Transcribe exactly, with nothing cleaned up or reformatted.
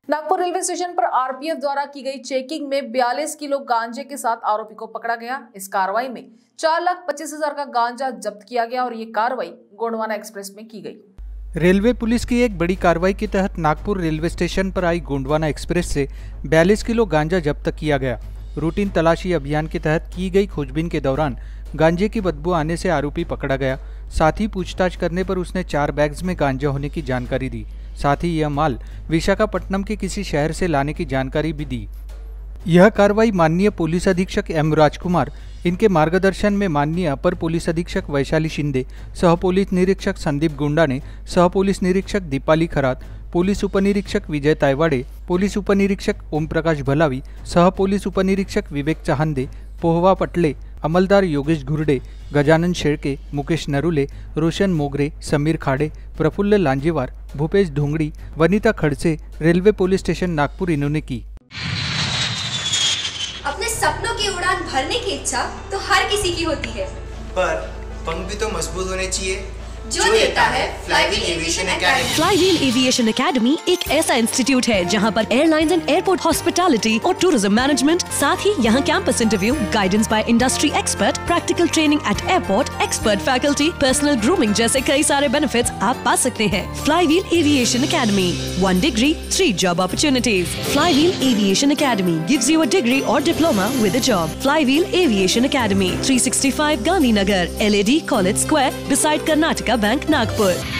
Nagpur railway station पर RPF द्वारा की गई चेकिंग में बयालीस किलो गांजे के साथ आरोपी को पकड़ा गया। इस कार्रवाई में चार लाख पच्चीस हजार का गांजा जब्त किया गया और ये कार्रवाई गोंडवाना एक्सप्रेस में की गई। रेलवे पुलिस की एक बड़ी कार्रवाई के तहत नागपुर रेलवे स्टेशन पर आई गोंडवाना एक्सप्रेस से बयालीस किलो गांजा जब्त किया गया। रूटीन तलाशी अभियान के तहत की गई खोजबीन के दौरान गांजे की बदबू आने से आरोपी पकड़ा गया। साथ ही पूछताछ करने पर उसने चार बैग्स में गांजा होने की जानकारी दी। साथ ही यह माल विशाखापट्टनम के किसी शहर से लाने की जानकारी भी दी। यह कार्रवाई माननीय पुलिस अधीक्षक एम राजकुमार, इनके मार्गदर्शन में माननीय अपर पुलिस अधीक्षक वैशाली शिंदे, सह पुलिस निरीक्षक संदीप गुंडाने, सह पुलिस निरीक्षक दीपाली खरात, पुलिस उपनिरीक्षक विजय तायवाड़े, पुलिस उपनिरीक्षक ओम प्रकाश भलावी, सह पुलिस उपनिरीक्षक विवेक चाहंदे, पोहवा पटले, अमलदार Yogesh घुरडे, Gajanan Shelke, Mukesh Narule, Roshan Mogre, Samir Khade, Praful Lanjewar, Bhupesh Dhongdi, Vanita Khadse, railway police station Nagpur इन्होंने की। अपने सपनों की उड़ान भरने की इच्छा तो हर किसी की होती है, पर पंख भी तो मजबूत होने चाहिए जो देता है Flywheel Aviation Academy. Flywheel Aviation Academy एक ऐसा इंस्टीट्यूट है जहां पर एयरलाइंस एंड एयरपोर्ट हॉस्पिटैलिटी और टूरिज्म मैनेजमेंट, साथ ही यहां campus interview, guidance by industry expert, practical training at airport, expert faculty, personal grooming जैसे कई सारे बेनिफिट्स आप पा सकते हैं। Flywheel Aviation Academy, one degree three job opportunities. Flywheel Aviation Academy gives you a degree और diploma with a job. Flywheel Aviation academy, three sixty five Gandhinagar, L A D college square, beside Karnataka Bank, Nagpur.